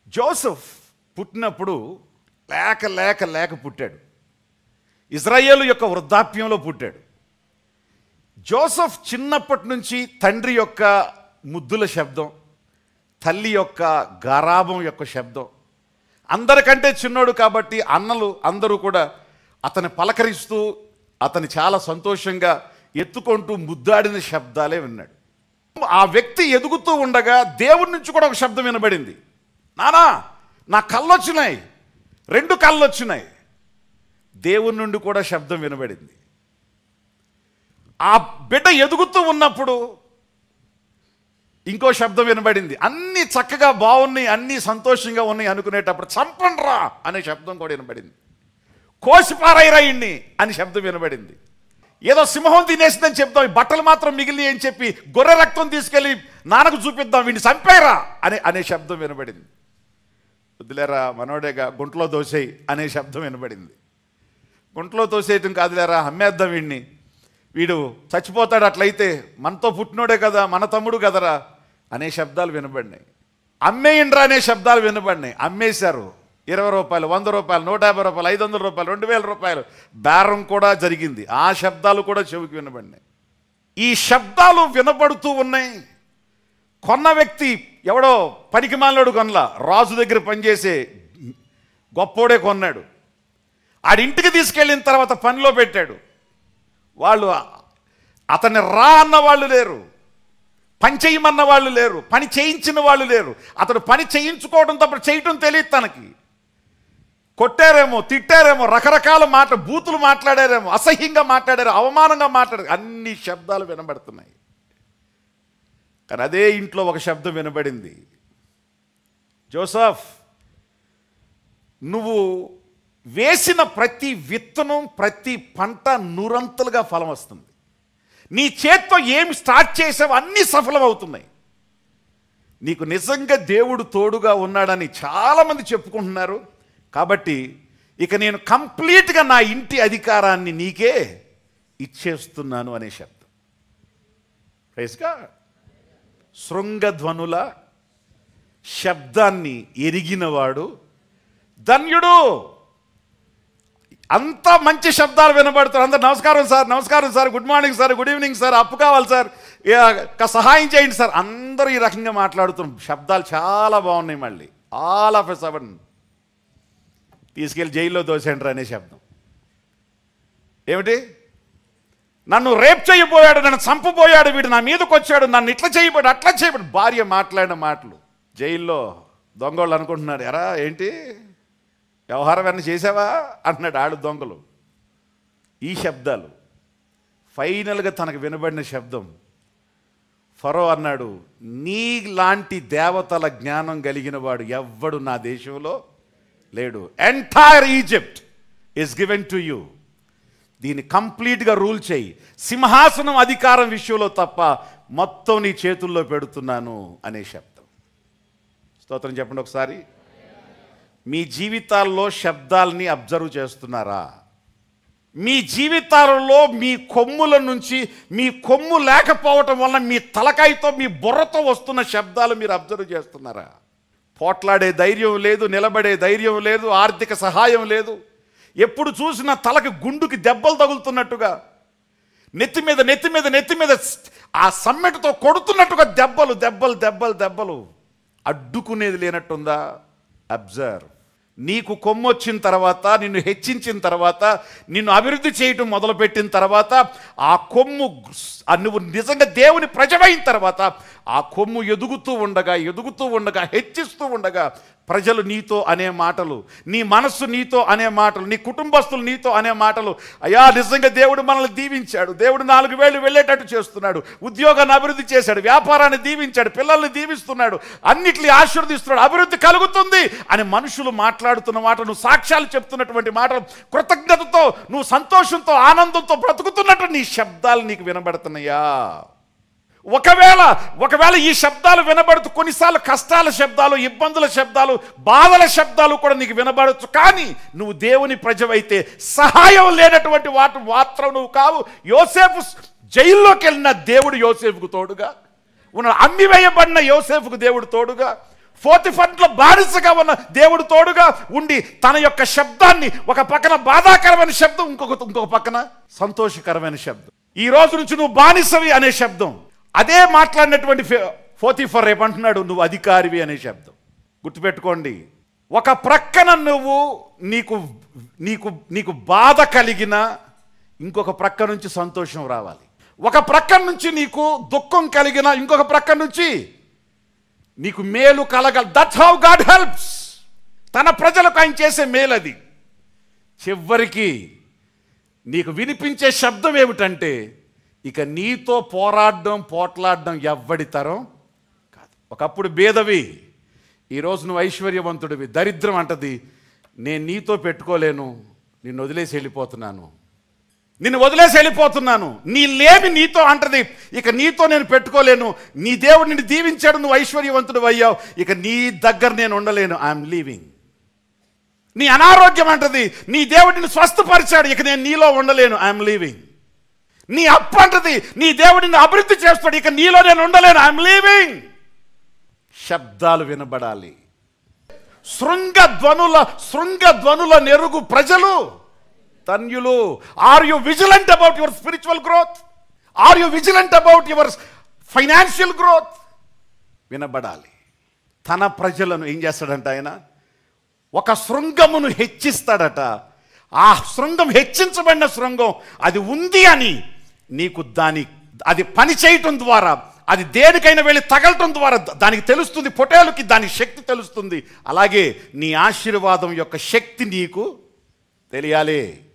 Joseph పుట్టినప్పుడు లేక లేక లేక పుట్టాడు. ఇజ్రాయేలు యొక్క వృద్ధాప్యంలో పుట్టాడు. జోసెఫ్ చిన్నప్పటి నుంచి తండ్రి యొక్క ముద్దుల శబ్దం, తల్లి యొక్క గారాబం యొక్క శబ్దం, అందరికంటే చిన్నోడు కాబట్టి అన్నలు అందరూ కూడా అతన్ని పలకరిస్తూ అతన్ని చాలా సంతోషంగా ఎత్తుకుంటూ ముద్దాడిన శబ్దాలే విన్నాడు. ఆ వ్యక్తి ఎదుగుతూ ఉండగా దేవుడి నుంచి కూడా ఒక శబ్దం వినబడింది. నానా, నా కళ్ళు వచ్చినాయి, 2 కళ్ళు వచ్చినాయి. దేవుని నుండి కూడా శబ్దం వినబడింది. ఆ బిడ్డ ఎదుగుతూ ఉన్నప్పుడు ఇంకో శబ్దం వినబడింది. అన్నీ చక్కగా బాగున్నాయి, అన్నీ సంతోషంగా ఉన్నాయి అనుకునేటప్పుడు చంపండ్రా అనే శబ్దం కూడా వినబడింది. కోసిపారైరా ఇన్ని అని శబ్దం వినబడింది. ఏదో సింహం తినేసిందని చెప్తాం, ఈ బట్టలు మాత్రం మిగిలి అని చెప్పి గొర్రె రక్తం తీసుకెళ్ళి నాన్నకు చూపిద్దాం, వీడిని చంపేరా అనే శబ్దం వినబడింది. వద్దులేరా మనోడేగా, గుంటలో దోసేయి అనే శబ్దం వినబడింది. గుంటలో తోసేయటం కాదులేరా, అమ్మేద్దాం వీడిని, వీడు చచ్చిపోతాడు, అట్లయితే మనతో పుట్టినోడే కదా, మన తమ్ముడు కదరా అనే శబ్దాలు వినబడినాయి. అమ్మేయండ్రా అనే శబ్దాలు వినబడినాయి. అమ్మేశారు. 20 రూపాయలు, 100 రూపాయలు, 150 రూపాయలు, 500 రూపాయలు, 2000 రూపాయలు బేరం కూడా జరిగింది. ఆ శబ్దాలు కూడా చెవికి వినబడినాయి. ఈ శబ్దాలు వినబడుతూ ఉన్నాయి. కొన్న వ్యక్తి ఎవడో పనికిమాలినోడు కొనలా, రాజు దగ్గర పనిచేసే గొప్పోడే కొన్నాడు. ఆడింటికి తీసుకెళ్ళిన తర్వాత పనిలో పెట్టాడు. వాళ్ళు అతన్ని రా అన్న వాళ్ళు లేరు, పని చేయమన్న వాళ్ళు లేరు, పని చేయించిన వాళ్ళు లేరు. అతడు పని చేయించుకోవడం తప్ప చేయటం తెలియదు తనకి. కొట్టారేమో, తిట్టారేమో, రకరకాల బూతులు మాట్లాడారేమో, అసహ్యంగా మాట్లాడారు, అవమానంగా మాట్లాడారు. అన్ని శబ్దాలు వినబడుతున్నాయి. కానీ అదే ఇంట్లో ఒక శబ్దం వినబడింది. జోసెఫ్, నువ్వు వేసిన ప్రతి విత్తనం, ప్రతి పంట నూరంతలుగా ఫలం వస్తుంది. నీ చేత్తో ఏమి స్టార్ట్ చేసావో అన్నీ సఫలమవుతున్నాయి. నీకు నిజంగా దేవుడు తోడుగా ఉన్నాడని చాలామంది చెప్పుకుంటున్నారు. కాబట్టి ఇక నేను కంప్లీట్గా నా ఇంటి అధికారాన్ని నీకే ఇచ్చేస్తున్నాను అనే శబ్దం. Praise God. శృంగధ్వనుల శబ్దాన్ని ఎరిగినవాడు ధన్యుడు. అంత మంచి శబ్దాలు వినబడుతారు. అందరు నమస్కారం సార్, నమస్కారం sir, good morning sir, good evening sir, అప్పు కావాలి సార్, సహాయం చేయండి సార్, అందరూ ఈ రకంగా మాట్లాడుతున్నారు. శబ్దాలు చాలా బాగున్నాయి. మళ్ళీ ఆల్ ఆఫ్ ఎ సడన్ తీసుకెళ్ళి జైల్లో దోసేండ్రా అనే శబ్దం. ఏమిటి? నన్ను రేప్ చేయబోయాడు, నన్ను చంపబోయాడు, వీడు నా మీదకి వచ్చాడు, నన్ను ఇట్లా చేయబోయాడు, అట్లా చేయబడి. భార్య మాట్లాడిన మాటలు జైల్లో దొంగోళ్ళు అనుకుంటున్నారు, ఎరా ఏంటి వ్యవహారం అన్నీ చేసావా అంటున్నాడు ఆడు దొంగలు. ఈ శబ్దాలు ఫైనల్గా తనకు వినబడిన శబ్దం. ఫరో అన్నాడు, నీలాంటి దేవతల జ్ఞానం కలిగిన వాడు ఎవ్వడు నా దేశంలో లేడు. Entire Egypt is given to you. దీన్ని కంప్లీట్గా రూల్ చేయి. సింహాసనం అధికారం విషయంలో తప్ప మొత్తం నీ చేతుల్లో పెడుతున్నాను అనే శబ్దం. స్తోత్రం చెప్పండి ఒకసారి. మీ జీవితాల్లో శబ్దాలని అబ్జర్వ్ చేస్తున్నారా? మీ జీవితాలలో మీ కొమ్ముల నుంచి, మీ కొమ్ము లేకపోవటం వల్ల మీ తలకాయతో, మీ బుర్రతో వస్తున్న శబ్దాలు మీరు అబ్జర్వ్ చేస్తున్నారా? పోట్లాడే ధైర్యం లేదు, నిలబడే ధైర్యం లేదు, ఆర్థిక సహాయం లేదు. ఎప్పుడు చూసినా తలకి గుండుకి దెబ్బలు తగులుతున్నట్టుగా, నెత్తి మీద నెత్తి మీద నెత్తి మీద ఆ సమ్మెటతో కొడుతున్నట్టుగా దెబ్బలు దెబ్బలు దెబ్బలు దెబ్బలు. అడ్డుకునేది లేనట్టుందా? అబ్జర్వ్. నీకు కొమ్మొచ్చిన తర్వాత, నిన్ను హెచ్చించిన తర్వాత, నిన్ను అభివృద్ధి చేయటం మొదలుపెట్టిన తర్వాత, ఆ కొమ్ము నువ్వు నిజంగా దేవుని ప్రజమైన తర్వాత ఆ కొమ్ము ఎదుగుతూ ఉండగా హెచ్చిస్తూ ఉండగా ప్రజలు నీతో అనే మాటలు, నీ మనస్సు నీతో అనే మాటలు, నీ కుటుంబస్తులు నీతో అనే మాటలు, అయ్యా నిజంగా దేవుడు మనల్ని దీవించాడు, దేవుడు 4 వేలు వెళ్ళేటట్టు చేస్తున్నాడు, ఉద్యోగాన్ని అభివృద్ధి చేశాడు, వ్యాపారాన్ని దీవించాడు, పిల్లల్ని దీవిస్తున్నాడు, అన్నిటిని ఆశీర్వదిస్తున్నాడు, అభివృద్ధి కలుగుతుంది అని మనుషులు మాట్లాడుతున్న మాట, నువ్వు సాక్ష్యాలు చెప్తున్నటువంటి మాటలు, కృతజ్ఞతతో నువ్వు సంతోషంతో ఆనందంతో బ్రతుకుతున్నట్టు నీ శబ్దాలు నీకు వినబడుతున్నాయా? ఒకవేళ ఈ శబ్దాలు వినబడుతూ కొన్నిసార్లు కష్టాల శబ్దాలు, ఇబ్బందుల శబ్దాలు, బాధల శబ్దాలు కూడా నీకు వినబడచ్చు. కానీ నువ్వు దేవుని ప్రజవైతే సహాయం లేనటువంటి వాటి మాత్రం నువ్వు కావు. యోసేపు జైల్లోకి వెళ్ళిన దేవుడు యోసేపుకు తోడుగా ఉన్నాడు. అమ్మివేయబడిన యోసేపుకు దేవుడు తోడుగా, పోతిఫర్లో బానిసగా ఉన్న దేవుడు తోడుగా ఉండి తన యొక్క శబ్దాన్ని ఒక పక్కన బాధాకరమైన శబ్దం, ఇంకొక పక్కన సంతోషకరమైన శబ్దం. ఈ రోజు నుంచి నువ్వు బానిసవి అనే శబ్దం. అదే మాట్లాడినటువంటి పోతిఫర్ రేపంటున్నాడు నువ్వు అధికారివి అనే శబ్దం. గుర్తుపెట్టుకోండి, ఒక ప్రక్కన నువ్వు నీకు బాధ కలిగిన ఇంకొక ప్రక్క నుంచి సంతోషం రావాలి. ఒక ప్రక్క నుంచి నీకు దుఃఖం కలిగిన ఇంకొక ప్రక్క నుంచి నీకు మేలు కలగాలి. That's how God helps. తన ప్రజలకు ఆయన చేసే మేలు అది. చివరికి నీకు వినిపించే శబ్దం ఏమిటంటే ఇక నీతో పోట్లాడడం ఎవ్వడి తరం కాదు. ఒకప్పుడు బేదవి, ఈరోజు నువ్వు ఐశ్వర్యవంతుడివి. దరిద్రం అంటది నేను నీతో పెట్టుకోలేను, నిన్ను వదిలేసి వెళ్ళిపోతున్నాను. నీ లేమి నీతో అంటది ఇక నీతో నేను పెట్టుకోలేను. నీ దేవుడు నిన్ను దీవించాడు, నువ్వు ఐశ్వర్యవంతుడు అయ్యావు, ఇక నీ దగ్గర నేను ఉండలేను, ఐఎమ్ లీవింగ్. నీ అనారోగ్యం అంటది నీ దేవుడిని స్వస్థపరిచాడు, ఇక నేను నీలో ఉండలేను, ఐఎమ్ లీవింగ్. నీ అప్పు అంటది నీ దేవుడిని అభివృద్ధి చేస్తాడు, ఇక నీలో నేను ఉండలేను, ఐఎమ్ లీవింగ్. శబ్దాలు వినబడాలి. శృంగధ్వనుల నెరుగు ప్రజలు ధన్యులు. Are you vigilant about your spiritual growth? Are you vigilant about your financial growth? వినబడాలి. తన ప్రజలను ఏం చేస్తాడంట ఆయన? ఒక శృంగమును హెచ్చిస్తాడట. ఆ శృంగం, హెచ్చించబడిన శృంగం అది ఉంది అని నీకు అది పని చేయటం ద్వారా, అది దేనికైనా వెళ్ళి తగలటం ద్వారా దానికి తెలుస్తుంది, పొటేలుకి దాని శక్తి తెలుస్తుంది. అలాగే నీ ఆశీర్వాదం యొక్క శక్తి నీకు తెలియాలి.